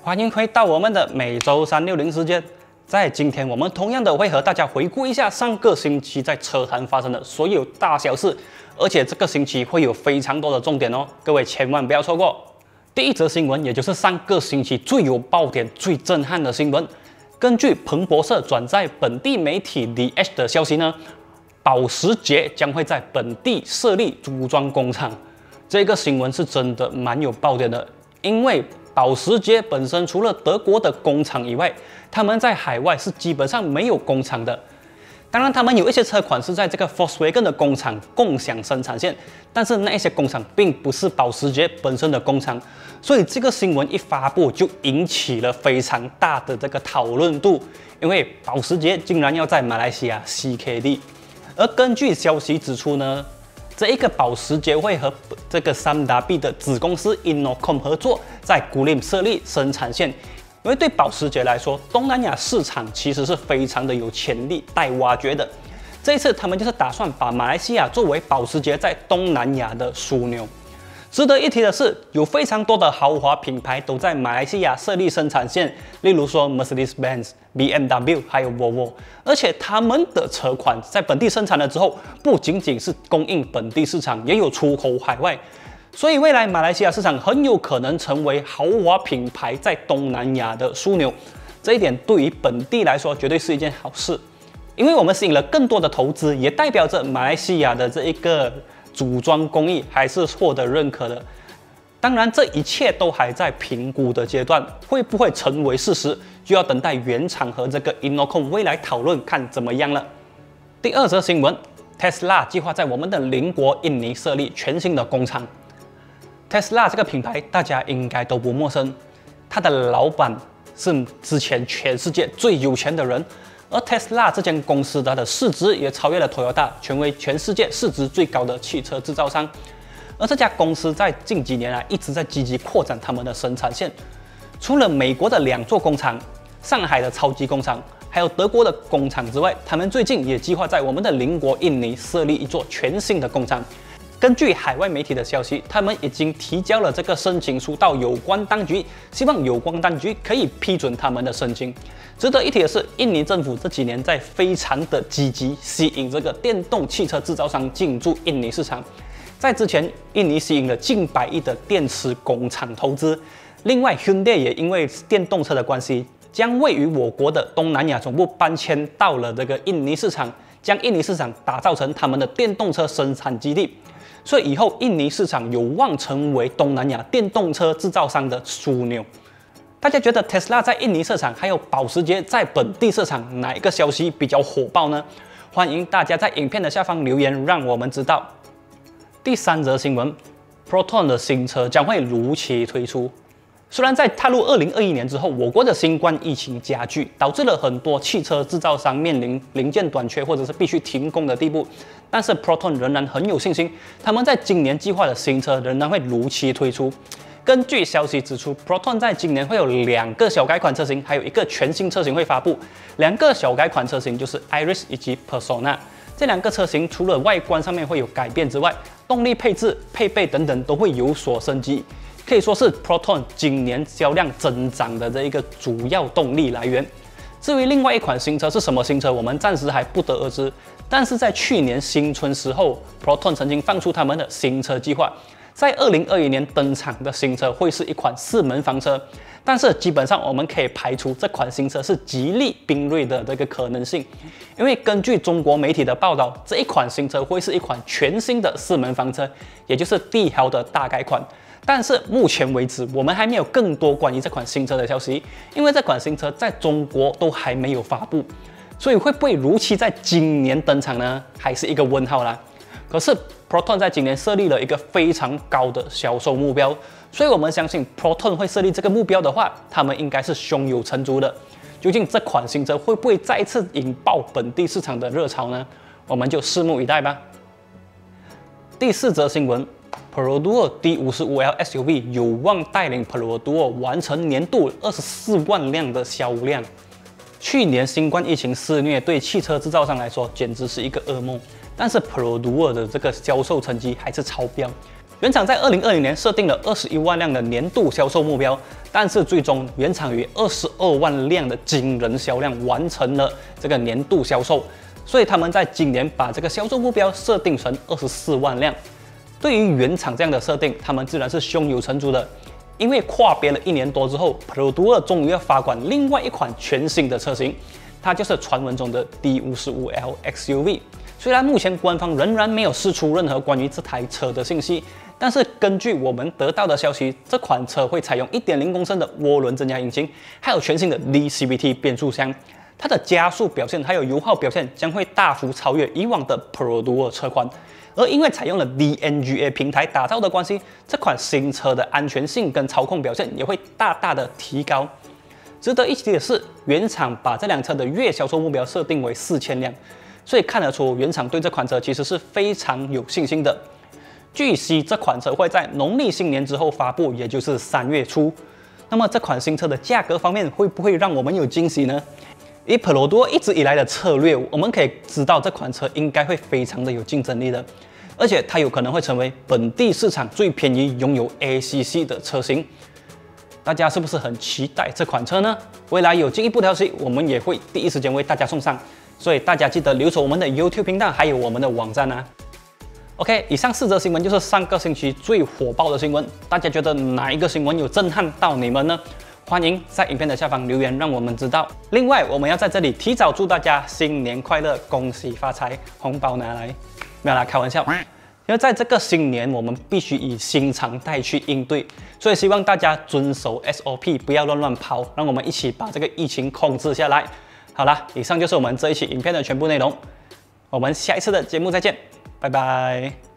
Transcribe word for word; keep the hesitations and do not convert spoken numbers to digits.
欢迎回到我们的每周三六零时间。在今天，我们同样的会和大家回顾一下上个星期在车坛发生的所有大小事，而且这个星期会有非常多的重点哦，各位千万不要错过。第一则新闻，也就是上个星期最有爆点、最震撼的新闻，根据彭博社转载本地媒体 The Edge 的消息呢，保时捷将会在本地设立组装工厂。这个新闻是真的蛮有爆点的，因为保时捷本身除了德国的工厂以外，他们在海外是基本上没有工厂的。当然，他们有一些车款是在这个 Volkswagen 的工厂共享生产线，但是那一些工厂并不是保时捷本身的工厂，所以这个新闻一发布就引起了非常大的这个讨论度，因为保时捷竟然要在马来西亚 C K D， 而根据消息指出呢，这一个保时捷会和这个三 W 的子公司 Innocom 合作，在古林设立生产线。因为对保时捷来说，东南亚市场其实是非常的有潜力待挖掘的。这一次，他们就是打算把马来西亚作为保时捷在东南亚的枢纽。值得一提的是，有非常多的豪华品牌都在马来西亚设立生产线，例如说 Mercedes-Benz、B M W 还有 Volvo， 而且他们的车款在本地生产了之后，不仅仅是供应本地市场，也有出口海外。所以未来马来西亚市场很有可能成为豪华品牌在东南亚的枢纽，这一点对于本地来说绝对是一件好事，因为我们吸引了更多的投资，也代表着马来西亚的这一个组装工艺还是获得认可的。当然，这一切都还在评估的阶段，会不会成为事实，就要等待原厂和这个 Innocom 未来讨论看怎么样了。第二则新闻 ，Tesla 计划在我们的邻国印尼设立全新的工厂。Tesla 这个品牌大家应该都不陌生，它的老板是之前全世界最有钱的人，而 Tesla 这间公司它的市值也超越了 Toyota， 成为全世界市值最高的汽车制造商。而这家公司在近几年来一直在积极扩展他们的生产线，除了美国的两座工厂、上海的超级工厂，还有德国的工厂之外，他们最近也计划在我们的邻国印尼设立一座全新的工厂。根据海外媒体的消息，他们已经提交了这个申请书到有关当局，希望有关当局可以批准他们的申请。值得一提的是，印尼政府这几年在非常的积极吸引这个电动汽车制造商进驻印尼市场。在之前，印尼吸引了近百亿的电池工厂投资。另外 ，Hyundai 也因为电动车的关系，将位于我国的东南亚总部搬迁到了这个印尼市场，将印尼市场打造成他们的电动车生产基地。所以以后印尼市场有望成为东南亚电动车制造商的枢纽。大家觉得 Tesla 在印尼市场还有保时捷在本地市场哪一个消息比较火爆呢？欢迎大家在影片的下方留言，让我们知道。第三则新闻 ，Proton 的新车将会如期推出。虽然在踏入二零二一年之后，我国的新冠疫情加剧，导致了很多汽车制造商面临零件短缺或者是必须停工的地步，但是 Proton 仍然很有信心，他们在今年计划的新车仍然会如期推出。根据消息指出 ，Proton 在今年会有两个小改款车型，还有一个全新车型会发布。两个小改款车型就是 Iris 以及 Persona。这两个车型除了外观上面会有改变之外，动力配置、配备等等都会有所升级。可以说是 Proton 今年销量增长的这一个主要动力来源。至于另外一款新车是什么新车，我们暂时还不得而知。但是在去年新春时候 ，Proton 曾经放出他们的新车计划，在二零二一年登场的新车会是一款四门房车。但是基本上我们可以排除这款新车是吉利缤瑞的这个可能性，因为根据中国媒体的报道，这一款新车会是一款全新的四门房车，也就是帝豪的大改款。但是目前为止，我们还没有更多关于这款新车的消息，因为这款新车在中国都还没有发布，所以会不会如期在今年登场呢？还是一个问号啦。可是 Proton 在今年设立了一个非常高的销售目标，所以我们相信 Proton 会设立这个目标的话，他们应该是胸有成竹的。究竟这款新车会不会再次引爆本地市场的热潮呢？我们就拭目以待吧。第四则新闻。Perodua D 五十五 L S U V 有望带领 Perodua 完成年度二十四万辆的销量。去年新冠疫情肆虐，对汽车制造商来说简直是一个噩梦。但是 Perodua 的这个销售成绩还是超标。 原厂在二零二零年设定了二十一万辆的年度销售目标，但是最终原厂以二十二万辆的惊人销量完成了这个年度销售，所以他们在今年把这个销售目标设定成二十四万辆。对于原厂这样的设定，他们自然是胸有成竹的。因为跨别了一年多之后 ，Perodua 终于要发管另外一款全新的车型，它就是传闻中的 D 五十五 L X U V。虽然目前官方仍然没有释出任何关于这台车的信息，但是根据我们得到的消息，这款车会采用 一点零公升的涡轮增压引擎，还有全新的 D C V T 变速箱。它的加速表现还有油耗表现将会大幅超越以往的 Perodua 车款。而因为采用了 D N G A 平台打造的关系，这款新车的安全性跟操控表现也会大大的提高。值得一提的是，原厂把这辆车的月销售目标设定为四千辆，所以看得出原厂对这款车其实是非常有信心的。据悉，这款车会在农历新年之后发布，也就是三月初。那么这款新车的价格方面会不会让我们有惊喜呢？以 Perodua 一直以来的策略，我们可以知道这款车应该会非常的有竞争力的，而且它有可能会成为本地市场最便宜拥有 A C C 的车型。大家是不是很期待这款车呢？未来有进一步消息，我们也会第一时间为大家送上，所以大家记得留守我们的 YouTube 频道还有我们的网站啊。OK， 以上四则新闻就是上个星期最火爆的新闻，大家觉得哪一个新闻有震撼到你们呢？欢迎在影片的下方留言，让我们知道。另外，我们要在这里提早祝大家新年快乐，恭喜发财，红包拿来！没有啦，开玩笑。因为在这个新年，我们必须以新常态去应对，所以希望大家遵守 S O P， 不要乱乱跑，让我们一起把这个疫情控制下来。好啦，以上就是我们这一期影片的全部内容，我们下一次的节目再见，拜拜。